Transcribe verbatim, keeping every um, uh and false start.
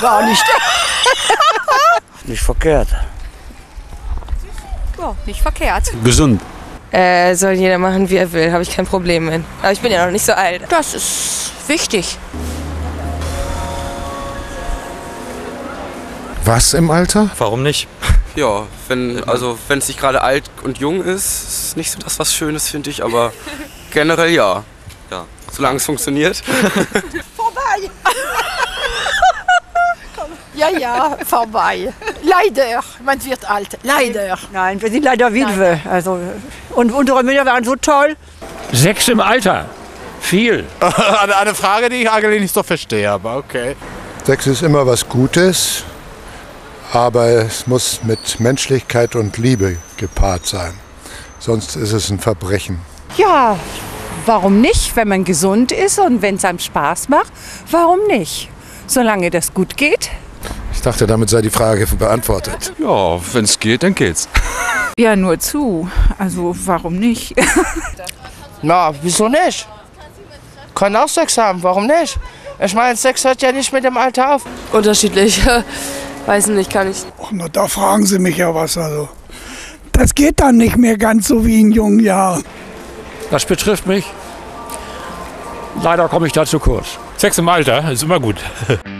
gar nicht. Nicht verkehrt. Ja, nicht verkehrt. Gesund. Äh, soll jeder machen, wie er will, habe ich kein Problem mit. Aber ich bin ja noch nicht so alt. Das ist wichtig. Was im Alter? Warum nicht? Ja, wenn also wenn es nicht gerade alt und jung ist, ist es nicht so das was Schönes, finde ich, aber generell ja. Ja, solange es funktioniert. Vorbei! Ja, ja, vorbei. Leider, man wird alt. Leider. Nein, wir sind leider Witwe. Also, und unsere Mütter waren so toll. Sechs im Alter. Viel. eine, eine Frage, die ich eigentlich nicht so verstehe, aber okay. Sex ist immer was Gutes, aber es muss mit Menschlichkeit und Liebe gepaart sein. Sonst ist es ein Verbrechen. Ja, warum nicht, wenn man gesund ist und wenn es einem Spaß macht? Warum nicht? Solange das gut geht. Ich dachte, damit sei die Frage beantwortet. Ja, wenn es geht, dann geht's. Ja, nur zu. Also warum nicht? Na, wieso nicht? Kann auch Sex haben, warum nicht? Ich meine, Sex hört ja nicht mit dem Alter auf. Unterschiedlich. Weiß nicht, kann ich. Och, na, da fragen Sie mich ja was. Also. Das geht dann nicht mehr ganz so wie in jungen Jahren. Das betrifft mich. Leider komme ich da zu kurz. Sex im Alter ist immer gut.